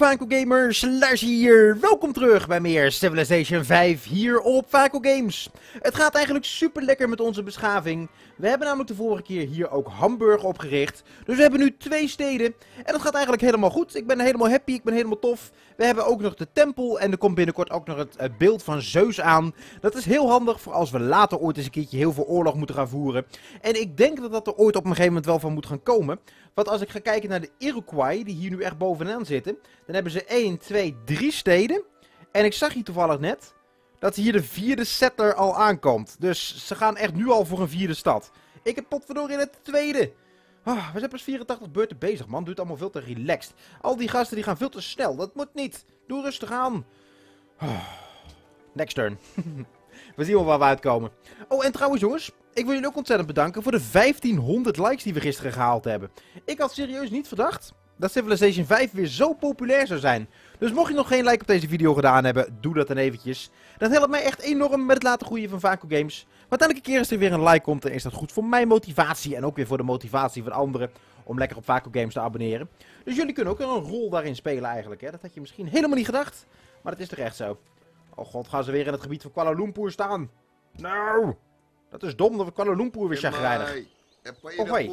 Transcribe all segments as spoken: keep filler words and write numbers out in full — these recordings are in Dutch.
Vaco Gamers, Lars hier. Welkom terug bij meer Civilization vijf hier op Vaco Games. Het gaat eigenlijk super lekker met onze beschaving. We hebben namelijk de vorige keer hier ook Hamburg opgericht. Dus we hebben nu twee steden. En dat gaat eigenlijk helemaal goed. Ik ben helemaal happy, ik ben helemaal tof. We hebben ook nog de tempel en er komt binnenkort ook nog het, het beeld van Zeus aan. Dat is heel handig voor als we later ooit eens een keertje heel veel oorlog moeten gaan voeren. En ik denk dat dat er ooit op een gegeven moment wel van moet gaan komen. Want als ik ga kijken naar de Iroquois, die hier nu echt bovenaan zitten, dan hebben ze één, twee, drie steden. En ik zag hier toevallig net dat hier de vierde settler al aankomt. Dus ze gaan echt nu al voor een vierde stad. Ik heb potverdorie in het tweede. Oh, we zijn pas vierentachtig beurten bezig, man. Duurt allemaal veel te relaxed. Al die gasten die gaan veel te snel. Dat moet niet. Doe rustig aan. Oh. Next turn. We zien wel waar we uitkomen. Oh, en trouwens jongens, ik wil jullie ook ontzettend bedanken voor de vijftienhonderd likes die we gisteren gehaald hebben. Ik had serieus niet verdacht dat Civilization vijf weer zo populair zou zijn. Dus mocht je nog geen like op deze video gedaan hebben, doe dat dan eventjes. Dat helpt mij echt enorm met het laten groeien van Vaco Games. Want elke keer als er weer een like komt, dan is dat goed voor mijn motivatie. En ook weer voor de motivatie van anderen om lekker op Vaco Games te abonneren. Dus jullie kunnen ook een rol daarin spelen eigenlijk. Hè? Dat had je misschien helemaal niet gedacht. Maar dat is toch echt zo. Oh god, gaan ze weer in het gebied van Kuala Lumpur staan? Nou, dat is dom dat we Kuala Lumpur weer chagrijnig. Oh hoi.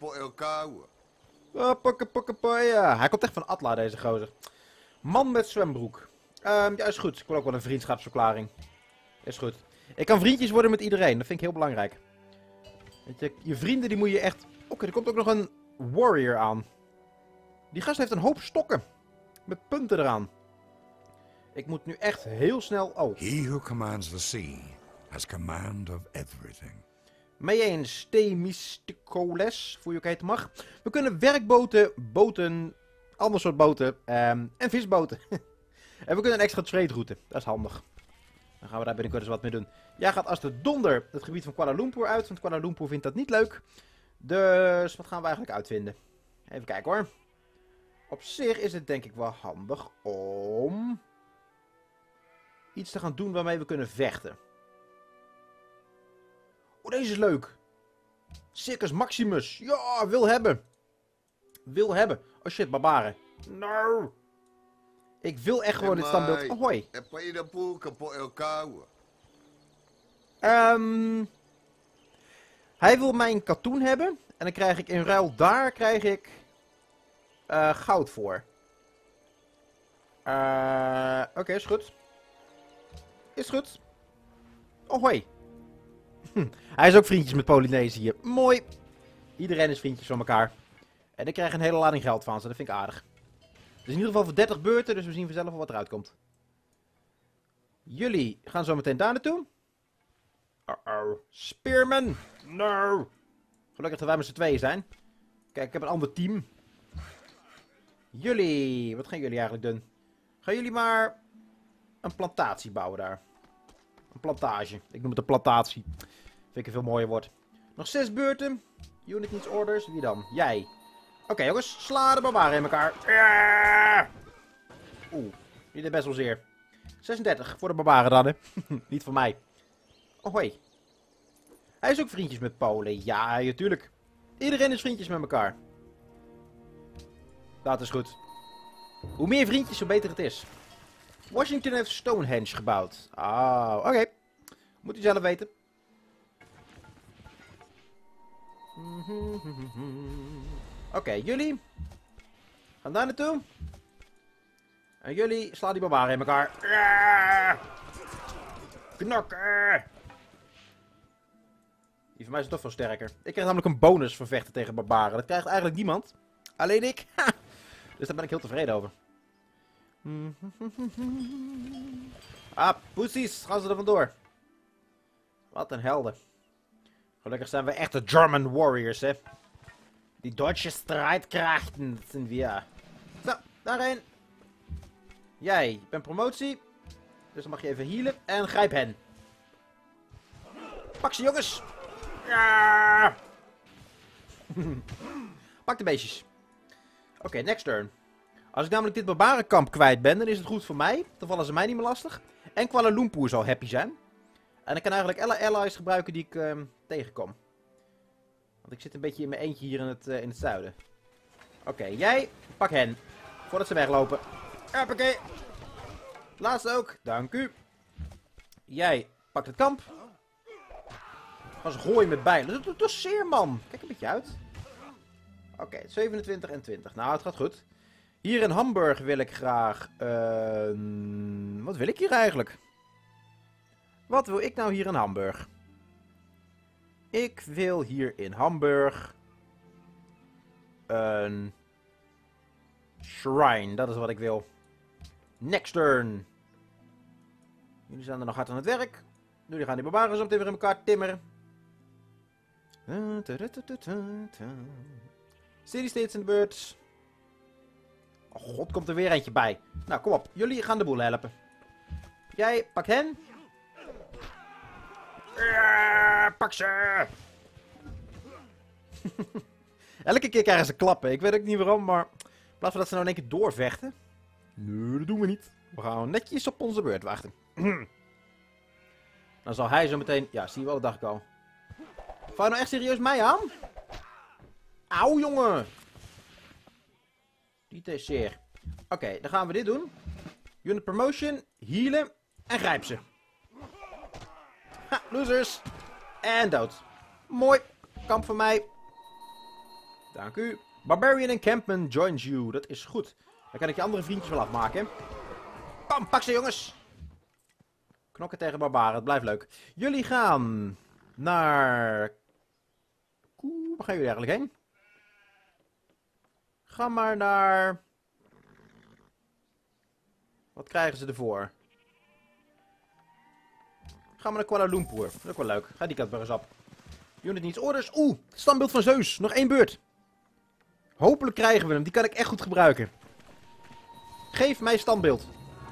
Ja, hij komt echt van Atla, deze gozer. Man met zwembroek. Um, ja, is goed. Ik wil ook wel een vriendschapsverklaring. Is goed. Ik kan vriendjes worden met iedereen. Dat vind ik heel belangrijk. Weet je, je vrienden die moet je echt... Oké, okay, er komt ook nog een warrior aan. Die gast heeft een hoop stokken. Met punten eraan. Ik moet nu echt heel snel... Oh. He who commands the sea has command of everything. Mee eens, Themisticoles, voor je ook heet mag. We kunnen werkboten, boten, ander soort boten um, en visboten. En we kunnen een extra trade route, dat is handig. Dan gaan we daar binnenkort eens wat mee doen. Jij gaat als de donder het gebied van Kuala Lumpur uit, want Kuala Lumpur vindt dat niet leuk. Dus wat gaan we eigenlijk uitvinden? Even kijken hoor. Op zich is het denk ik wel handig om iets te gaan doen waarmee we kunnen vechten. Oh, deze is leuk. Circus Maximus. Ja, wil hebben. Wil hebben. Oh shit, barbaren. No. Ik wil echt gewoon dit standbeeld. Oh, hoi. Um, hij wil mijn katoen hebben. En dan krijg ik in ruil daar krijg ik uh, goud voor. Uh, Oké, okay, is goed. Is goed. Oh, hoi. Hm. Hij is ook vriendjes met Polynesië. Mooi. Iedereen is vriendjes van elkaar. En ik krijg een hele lading geld van ze. Dat vind ik aardig. Het is in ieder geval voor dertig beurten. Dus we zien vanzelf wel wat eruit komt. Jullie gaan zo meteen daar naartoe. Uh-oh. Spearman. No. Gelukkig dat wij met z'n tweeën zijn. Kijk, ik heb een ander team. Jullie. Wat gaan jullie eigenlijk doen? Gaan jullie maar een plantatie bouwen daar. Een plantage. Ik noem het een plantatie. Vind ik een veel mooier woord. Nog zes beurten. Unit needs orders. Wie dan? Jij. Oké okay, jongens. Sla de barbaren in elkaar. Ja! Oeh. Die deed best wel zeer. zesendertig voor de barbaren dan, hè. Niet voor mij. Oh hoi. Hij is ook vriendjes met Polen. Ja, natuurlijk. Iedereen is vriendjes met elkaar. Dat is goed. Hoe meer vriendjes, hoe beter het is. Washington heeft Stonehenge gebouwd. Ah, oké. Okay. Moet u zelf weten. Oké, okay, jullie gaan daar naartoe. En jullie slaan die barbaren in elkaar. Knokken. Die van mij is toch veel sterker. Ik krijg namelijk een bonus voor vechten tegen barbaren. Dat krijgt eigenlijk niemand. Alleen ik. Dus daar ben ik heel tevreden over. Ah, poesies. Gaan ze er vandoor. Wat een helden. Gelukkig zijn we echte German warriors, hè. Die Duitse strijdkrachten zijn we. Zo, daarheen. Jij, je bent promotie. Dus dan mag je even healen. En grijp hen. Pak ze, jongens. Ja. Pak de beestjes. Oké, okay, next turn. Als ik namelijk dit barbarenkamp kwijt ben, dan is het goed voor mij. Dan vallen ze mij niet meer lastig. En Kuala Lumpur zal happy zijn. En ik kan eigenlijk alle allies gebruiken die ik uh, tegenkom. Want ik zit een beetje in mijn eentje hier in het, uh, in het zuiden. Oké, okay, jij pak hen. Voordat ze weglopen. Hoppakee. Laatste ook. Dank u. Jij pakt het kamp. Gaan ze gooien met bijlen. Dat doet zeer, man. Kijk een beetje uit. Oké, okay, zevenentwintig en twintig. Nou, het gaat goed. Hier in Hamburg wil ik graag... Uh, wat wil ik hier eigenlijk? Wat wil ik nou hier in Hamburg? Ik wil hier in Hamburg... Een... Shrine, dat is wat ik wil. Next turn. Jullie zijn er nog hard aan het werk. Jullie gaan die barbaren zo meteen weer in elkaar timmeren. City States in de beurt. Oh god, komt er weer eentje bij. Nou, kom op. Jullie gaan de boel helpen. Jij, pak hen. Ja, pak ze. Elke keer krijgen ze klappen. Ik weet ook niet waarom, maar... In plaats van dat ze nou in één keer doorvechten. Nee, dat doen we niet. We gaan netjes op onze beurt wachten. Dan zal hij zo meteen... Ja, zie je wel, dat dacht ik al. Val je nou echt serieus mij aan? Auw, jongen. Die is zeer. Oké, okay, dan gaan we dit doen. Unit promotion, healen en grijp ze. Ha, losers. En dood. Mooi. Kamp van mij. Dank u. Barbarian Encampment joins you. Dat is goed. Dan kan ik je andere vriendjes wel afmaken. Bam, pak ze jongens. Knokken tegen barbaren, het blijft leuk. Jullie gaan naar... Oeh, waar gaan jullie eigenlijk heen? Ga maar naar... Wat krijgen ze ervoor? Ga maar naar Kuala Lumpur. Dat is ook wel leuk. Ga die kant maar eens op. Unit needs orders. Oeh, standbeeld van Zeus. Nog één beurt. Hopelijk krijgen we hem. Die kan ik echt goed gebruiken. Geef mij standbeeld.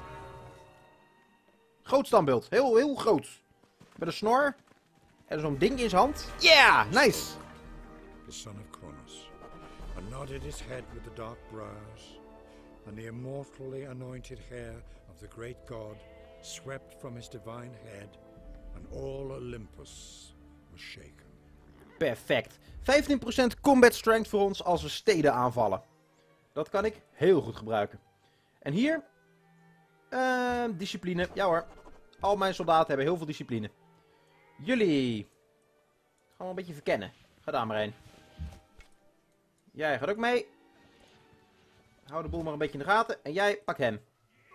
Groot standbeeld. Heel, heel groot. Met een snor. En zo'n ding in zijn hand. Yeah, nice. The son of Kronos, and nodded his head with the dark brows, and the immortally anointed hair of the great god swept from his divine head, and all Olympus was shaken. Perfect. vijftien procent combat strength voor ons als we steden aanvallen. Dat kan ik heel goed gebruiken. En hier... Uh, discipline. Ja hoor. Al mijn soldaten hebben heel veel discipline. Jullie... Gaan we een beetje verkennen. Ga daar maar heen. Jij gaat ook mee. Hou de boel maar een beetje in de gaten. En jij, pak hem.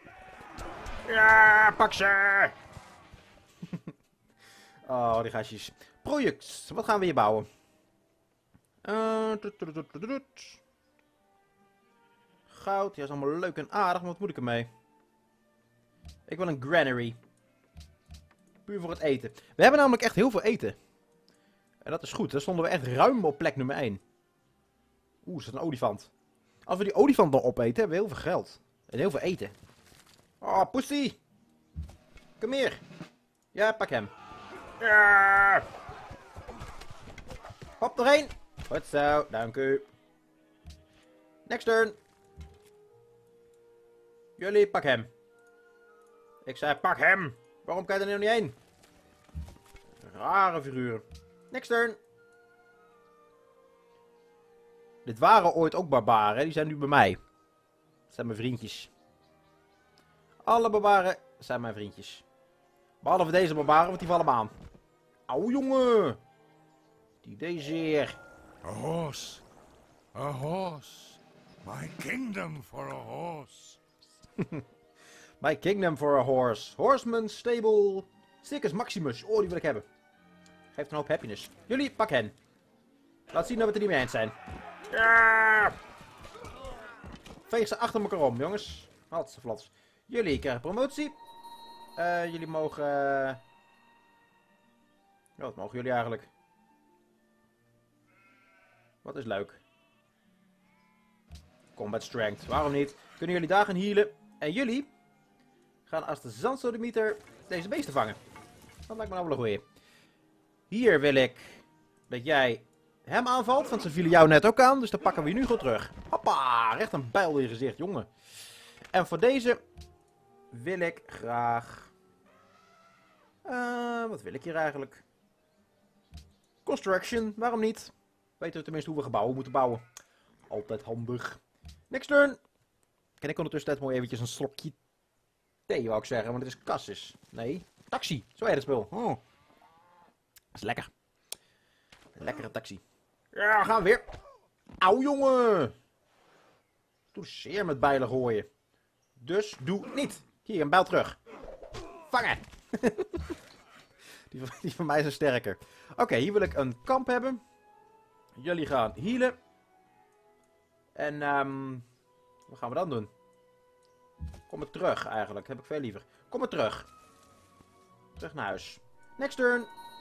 Ja, pak ze! Oh, die gastjes. Projects. Wat gaan we hier bouwen? Uh, Goud. Ja, is allemaal leuk en aardig. Maar wat moet ik ermee? Ik wil een granary. Puur voor het eten. We hebben namelijk echt heel veel eten. En dat is goed. Daar stonden we echt ruim op plek nummer één. Oeh, is dat een olifant? Als we die olifant dan opeten, hebben we heel veel geld. En heel veel eten. Oh, pussy! Kom hier. Ja, pak hem. Ja. Hop, nog één. Goed zo, dank u. Next turn. Jullie, pak hem. Ik zei, pak hem. Waarom kan je er nu niet heen? Rare figuren. Next turn. Dit waren ooit ook barbaren. Die zijn nu bij mij. Dat zijn mijn vriendjes. Alle barbaren zijn mijn vriendjes. Behalve deze barbaren, want die vallen me aan. Auw, jongen. Die deze hier. A horse. A horse. My kingdom for a horse. My kingdom for a horse. Horseman, stable. Stickers Maximus. Oh, die wil ik hebben. Geeft een hoop happiness. Jullie, pak hen. Laat zien dat we het er niet mee eens zijn. Ja! Veeg ze achter elkaar om, jongens. Had ze flats. Jullie krijgen promotie. Uh, jullie mogen... Uh... Ja, wat mogen jullie eigenlijk? Wat is leuk. Combat strength. Waarom niet? Kunnen jullie daar gaan healen. En jullie gaan als de zandsodemieter deze beesten vangen. Dat lijkt me nou wel een goeie. Hier wil ik dat jij hem aanvalt, want ze vielen jou net ook aan. Dus dan pakken we je nu goed terug. Hoppa, recht een bijl in je gezicht, jongen. En voor deze wil ik graag... Uh, wat wil ik hier eigenlijk? Construction, waarom niet? Weten we tenminste hoe we gebouwen moeten bouwen. Altijd handig. Next turn. Ken ik ondertussen mooi eventjes een slokje thee, wou ik zeggen. Want het is Cassis. Nee, taxi. Zo heet het spul. Oh. Dat is lekker. Lekkere taxi. Ja, gaan we weer. Auw, jongen. Doe zeer met bijlen gooien. Dus doe niet. Hier, een bijl terug. Vangen. die, van, die van mij zijn sterker. Oké, okay, hier wil ik een kamp hebben. Jullie gaan healen. En, um, wat gaan we dan doen? Kom maar terug, eigenlijk. Heb ik veel liever. Kom maar terug. Terug naar huis. Next turn.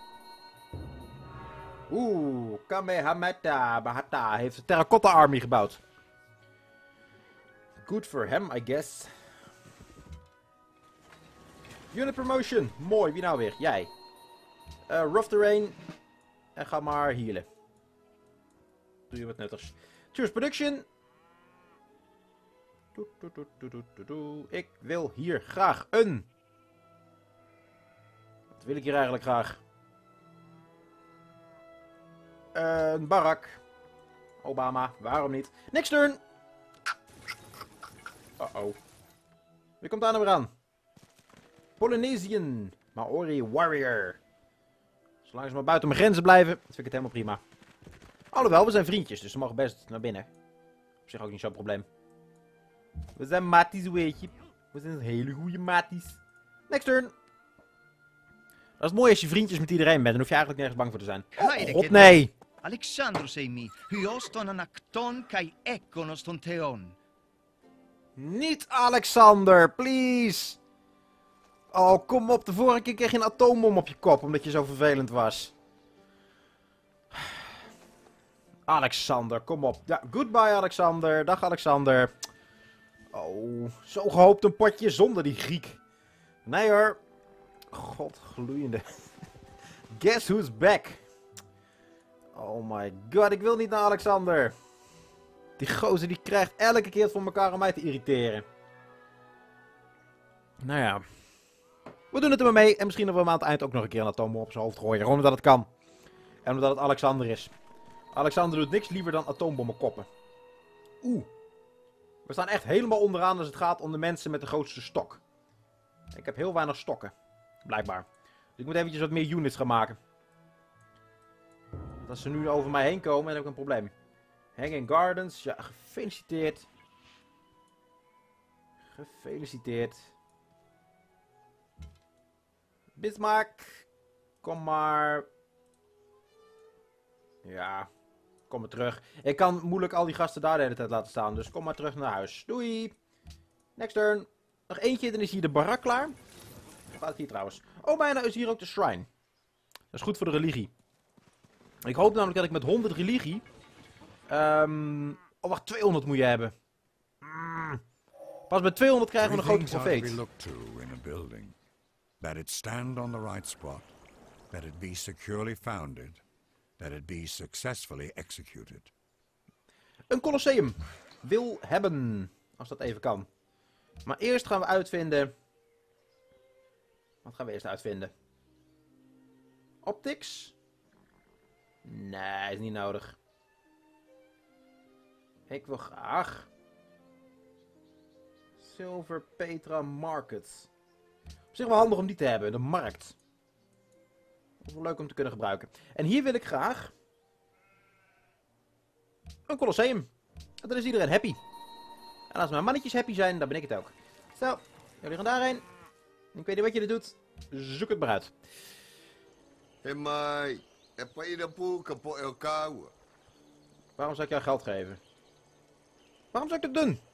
Oeh, Kamehameha Bahata heeft de Terracotta Army gebouwd. Good for him, I guess. Unit promotion. Mooi, wie nou weer? Jij. Uh, rough terrain. En ga maar healen. Doe je wat nuttigs. Choose production. Doe, doe, doe, doe, doe, doe, doe. Ik wil hier graag een. Wat wil ik hier eigenlijk graag? Een barak. Obama, waarom niet? Next turn. Uh-oh. Wie komt daar nou weer aan? Polynesian. Maori warrior. Zolang ze maar buiten mijn grenzen blijven, vind ik het helemaal prima. Alhoewel, we zijn vriendjes, dus ze mogen best naar binnen. Op zich ook niet zo'n probleem. We zijn maties, weet je. We zijn hele goede maties. Next turn. Dat is mooi als je vriendjes met iedereen bent. Dan hoef je eigenlijk nergens bang voor te zijn. Oh, god, nee. Alexandros sei mi, hyoston anakton kai ekonos ton theon. Niet Alexander, please. Oh, kom op. De vorige keer kreeg je een atoombom op je kop, omdat je zo vervelend was. Alexander, kom op. Ja, goodbye Alexander. Dag Alexander. Oh, zo gehoopt een potje zonder die Griek. Nee hoor. God, gloeiende. Guess who's back? Oh my god, ik wil niet naar Alexander. Die gozer die krijgt elke keer het voor elkaar om mij te irriteren. Nou ja. We doen het er maar mee. En misschien dat we hem aan het eind ook nog een keer een atoombom op zijn hoofd gooien. Gewoon omdat het kan. En omdat het Alexander is. Alexander doet niks liever dan atoombommen koppen. Oeh. We staan echt helemaal onderaan als het gaat om de mensen met de grootste stok. Ik heb heel weinig stokken. Blijkbaar. Dus ik moet eventjes wat meer units gaan maken. Want als ze nu over mij heen komen, dan heb ik een probleem. Hanging Gardens. Ja, gefeliciteerd. Gefeliciteerd. Bismarck. Kom maar. Ja. Kom maar terug. Ik kan moeilijk al die gasten daar de hele tijd laten staan. Dus kom maar terug naar huis. Doei. Next turn. Nog eentje, dan is hier de barak klaar. Hoe gaat het hier trouwens? Oh, bijna is hier ook de shrine. Dat is goed voor de religie. Ik hoop namelijk dat ik met honderd religie... Um, oh, wacht, tweehonderd moet je hebben. Mm. Pas met tweehonderd krijgen we een grote profeet. That it stand on the right spot. That it be securely founded. That it be successfully executed. Een Colosseum. Wil hebben. Als dat even kan. Maar eerst gaan we uitvinden... Wat gaan we eerst uitvinden? Optics? Nee, is niet nodig. Ik wil graag... Silver Petra Market. Op zich wel handig om die te hebben, de markt. Dat is wel leuk om te kunnen gebruiken. En hier wil ik graag... Een Colosseum. En dan is iedereen happy. En als mijn mannetjes happy zijn, dan ben ik het ook. Stel, jullie gaan daarheen. Ik weet niet wat je er doet. Zoek het maar uit. Waarom zou ik jou geld geven? Waarom zou ik dat doen?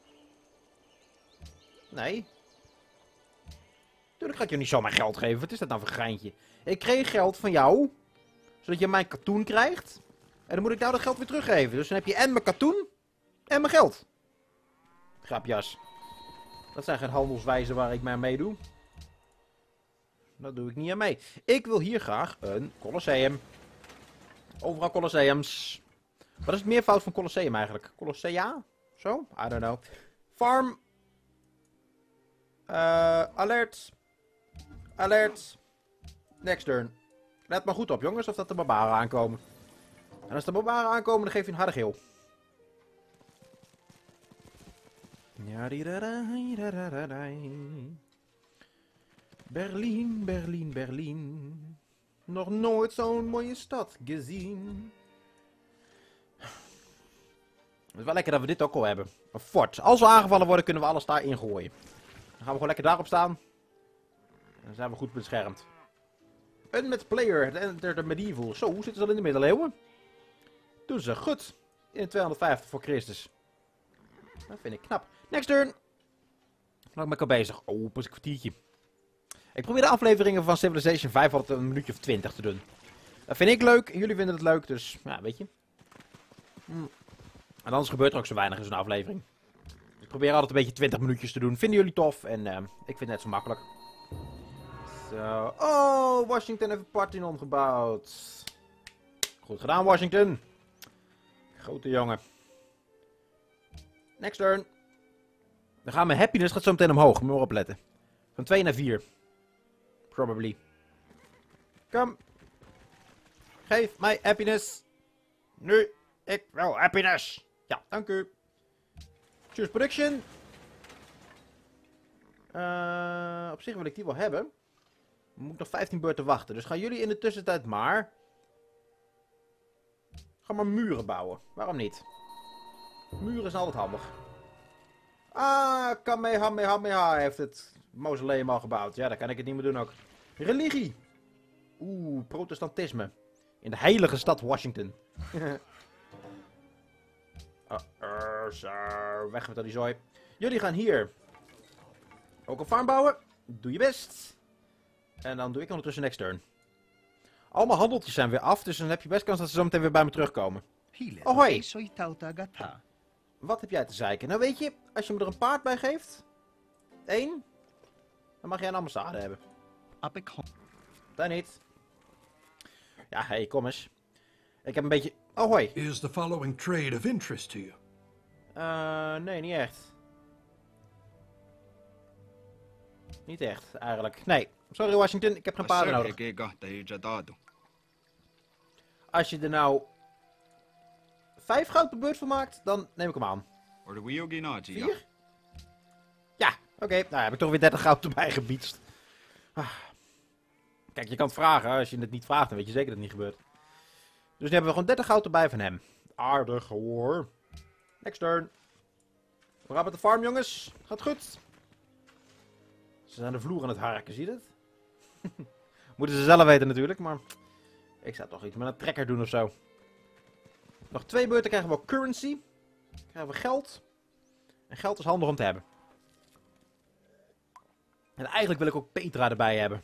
Nee. Tuurlijk ga ik je niet zomaar geld geven. Wat is dat nou voor geintje? Ik kreeg geld van jou. Zodat je mijn katoen krijgt. En dan moet ik jou dat geld weer teruggeven. Dus dan heb je en mijn katoen. En mijn geld. Grapjas. Dat zijn geen handelswijzen waar ik mee aan meedoe. Dat doe ik niet aan mee. Ik wil hier graag een Colosseum. Overal Colosseums. Wat is het meervoud van Colosseum eigenlijk? Colossea? Zo? I don't know. Farm. Uh, alert. Alert. Next turn. Let maar goed op, jongens, of dat de barbaren aankomen. En als de barbaren aankomen, dan geef je een harde geel. Ja, die da da da da da da. Berlijn, Berlijn, Berlijn. Nog nooit zo'n mooie stad gezien. Het is wel lekker dat we dit ook al hebben. Een fort. Als we aangevallen worden, kunnen we alles daar ingooien. Dan gaan we gewoon lekker daarop staan. En dan zijn we goed beschermd. Een met player, het enter de medieval. Zo, hoe zitten ze al in de middeleeuwen? Doen ze goed. In tweehonderdvijftig voor Christus. Dat vind ik knap. Next turn. Dan ben ik al bezig. Oh, pas een kwartiertje. Ik probeer de afleveringen van Civilization vijf altijd een minuutje of twintig te doen. Dat vind ik leuk. En jullie vinden het leuk, dus ja, weet je. Hm. En anders gebeurt er ook zo weinig in zo'n aflevering. Ik probeer altijd een beetje twintig minuutjes te doen. Vinden jullie tof? En uh, ik vind het net zo makkelijk. Zo. Oh, Washington heeft een Parthenon gebouwd. Goed gedaan, Washington. Grote jongen. Next turn. Dan gaan mijn happiness gaat zo meteen omhoog. Moet je maar opletten. Van twee naar vier. Probably. Kom. Geef mij happiness. Nu. Ik wil happiness. Ja, dank u. Choose production. Uh, op zich wil ik die wel hebben. Moet ik nog vijftien beurten wachten. Dus gaan jullie in de tussentijd maar... Ga maar muren bouwen. Waarom niet? Muren is altijd handig. Ah, Kamehameha heeft het mausoleum al gebouwd. Ja, dan kan ik het niet meer doen ook. Religie. Oeh, protestantisme. In de heilige stad Washington. uh, uh, zo, weg met al die zooi. Jullie gaan hier ook een farm bouwen. Doe je best. En dan doe ik ondertussen next turn. Allemaal handeltjes zijn weer af, dus dan heb je best kans dat ze zo meteen weer bij me terugkomen. Oh, hoi. Wat heb jij te zeiken? Nou weet je, als je me er een paard bij geeft, één, dan mag jij een ambassade hebben. Dat niet. Ja, hé, hey, kom eens. Ik heb een beetje... Oh, hoi. Is the following trade of interest to you? Uh, nee, niet echt. Niet echt, eigenlijk. Nee. Sorry, Washington, ik heb geen paarden nodig. Als je er nou vijf goud per beurt van maakt, dan neem ik hem aan. Vier? Ja, oké. Okay. Nou heb ik toch weer dertig goud erbij gebiedst. Ah. Kijk, je kan het vragen. Als je het niet vraagt, dan weet je zeker dat het niet gebeurt. Dus nu hebben we gewoon dertig goud erbij van hem. Aardig hoor. Next turn. We gaan met de farm, jongens. Gaat goed. Ze zijn de vloer aan het harken, zie je het? Moeten ze zelf weten natuurlijk, maar... Ik zou toch iets met een trekker doen of zo. Nog twee beurten krijgen we ook currency. Krijgen we geld. En geld is handig om te hebben. En eigenlijk wil ik ook Petra erbij hebben.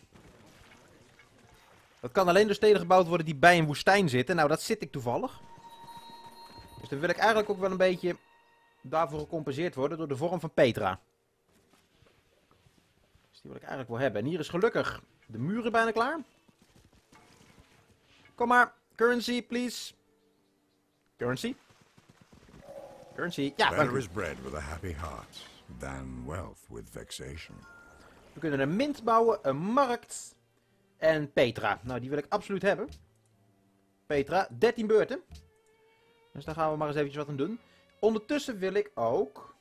Dat kan alleen door steden gebouwd worden die bij een woestijn zitten. Nou, dat zit ik toevallig. Dus dan wil ik eigenlijk ook wel een beetje daarvoor gecompenseerd worden door de vorm van Petra. Dus die wil ik eigenlijk wel hebben. En hier is gelukkig de muren bijna klaar. Kom maar. Currency, please. Currency. Currency. Ja, dank Better u. is bread with a happy heart than wealth with vexation. We kunnen een mint bouwen, een markt en Petra. Nou, die wil ik absoluut hebben. Petra, dertien beurten. Dus daar gaan we maar eens eventjes wat aan doen. Ondertussen wil ik ook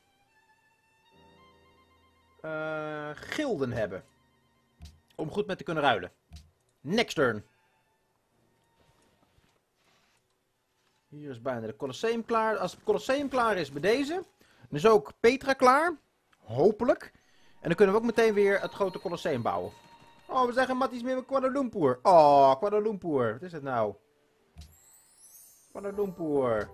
uh, gilden hebben. Om goed met te kunnen ruilen. Next turn. Hier is bijna de Colosseum klaar. Als het Colosseum klaar is bij deze, dan is ook Petra klaar. Hopelijk. En dan kunnen we ook meteen weer het grote Colosseum bouwen. Oh, we zeggen Matties meer met Kuala Lumpur. Oh, Kuala Lumpur. Wat is het nou? Kuala Lumpur.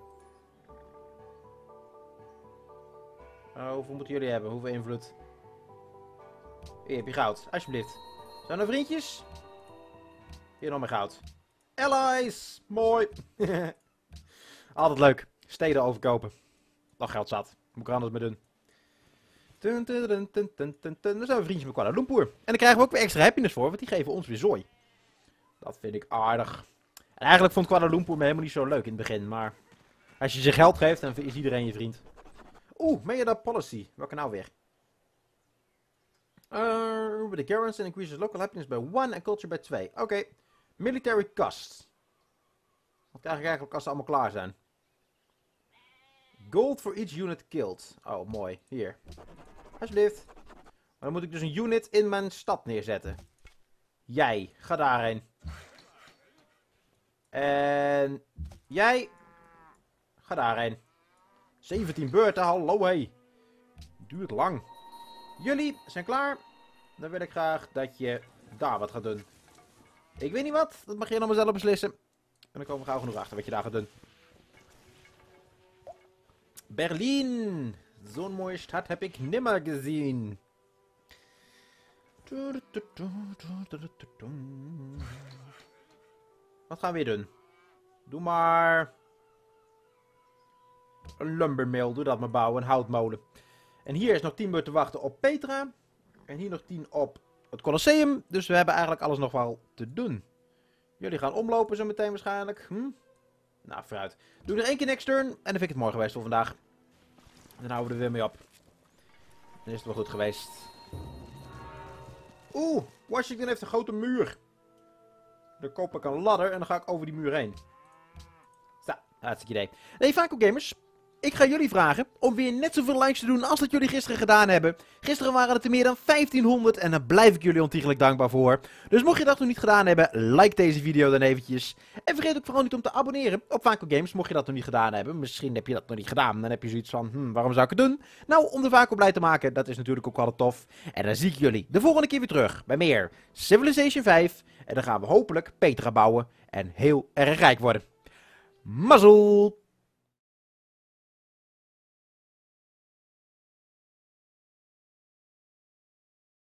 Oh, hoeveel moeten jullie hebben? Hoeveel invloed? Hier heb je goud. Alsjeblieft. Zijn er vriendjes? Hier nog meer goud. Allies. Mooi. Altijd leuk. Steden overkopen. Nog geld zat. Moet ik er anders mee doen. Dun, dun, dun, dun, dun, dun, dun. Dan zijn we vriendjes met Kuala Lumpur. En dan krijgen we ook weer extra happiness voor, want die geven ons weer zooi. Dat vind ik aardig. En eigenlijk vond Kuala Lumpur me helemaal niet zo leuk in het begin, maar als je ze geld geeft, dan is iedereen je vriend. Oeh, Mayoda Policy. Welke nou weer? Uh, the garrison increases local happiness by one en culture by twee. Oké. Okay. Military cost. Wat krijg ik eigenlijk als ze allemaal klaar zijn? Gold for each unit killed. Oh, mooi. Hier. Alsjeblieft. Maar dan moet ik dus een unit in mijn stad neerzetten. Jij, ga daarheen. En jij, ga daarheen. zeventien beurten, hallo hé. Duurt lang. Jullie zijn klaar. Dan wil ik graag dat je daar wat gaat doen. Ik weet niet wat, dat mag je allemaal zelf beslissen. En dan komen we gauw genoeg achter wat je daar gaat doen. Berlin. Zo'n mooie stad heb ik nimmer gezien. Wat gaan we weer doen? Doe maar... een lumbermill, doe dat maar bouwen, een houtmolen. En hier is nog tien beurten wachten op Petra. En hier nog tien op het Colosseum. Dus we hebben eigenlijk alles nog wel te doen. Jullie gaan omlopen zo meteen waarschijnlijk. Hm? Nou, vooruit. Doe nog één keer next turn. En dan vind ik het mooi geweest voor vandaag. Dan houden we er weer mee op. Dan is het wel goed geweest. Oeh, Washington heeft een grote muur. Dan koop ik een ladder en dan ga ik over die muur heen. Zo, hartstikke idee. Nee, Vaco Gamers. Ik ga jullie vragen om weer net zoveel likes te doen als dat jullie gisteren gedaan hebben. Gisteren waren het er meer dan vijftienhonderd en daar blijf ik jullie ontiegelijk dankbaar voor. Dus mocht je dat nog niet gedaan hebben, like deze video dan eventjes. En vergeet ook vooral niet om te abonneren op Vaco Games, mocht je dat nog niet gedaan hebben. Misschien heb je dat nog niet gedaan, dan heb je zoiets van, hm, waarom zou ik het doen? Nou, om de Vaco blij te maken, dat is natuurlijk ook wel tof. En dan zie ik jullie de volgende keer weer terug bij meer Civilization vijf. En dan gaan we hopelijk Petra bouwen en heel erg rijk worden. Mazzel!